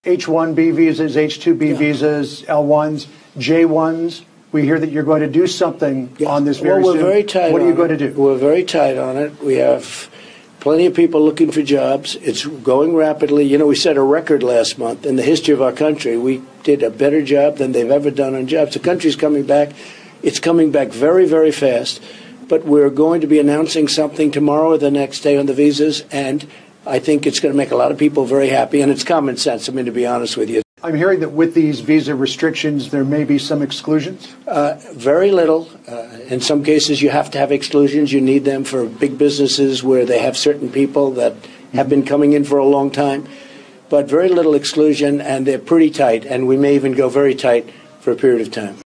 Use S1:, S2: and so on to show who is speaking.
S1: H-1B visas, H-2B visas, L-1s, J-1s. We hear that you're going to do something on this very soon.
S2: We're very tight.
S1: What are you going to do?
S2: We're very tight on it. We have plenty of people looking for jobs. It's going rapidly. You know, we set a record last month in the history of our country. We did a better job than they've ever done on jobs. The country's coming back. It's coming back very, very fast. But we're going to be announcing something tomorrow or the next day on the visas, and I think it's going to make a lot of people very happy, and it's common sense, I mean, to be honest with you.
S1: I'm hearing that with these visa restrictions, there may be some exclusions?
S2: Very little. In some cases, you have to have exclusions. You need them for big businesses where they have certain people that have been coming in for a long time. But very little exclusion, and they're pretty tight, and we may even go very tight for a period of time.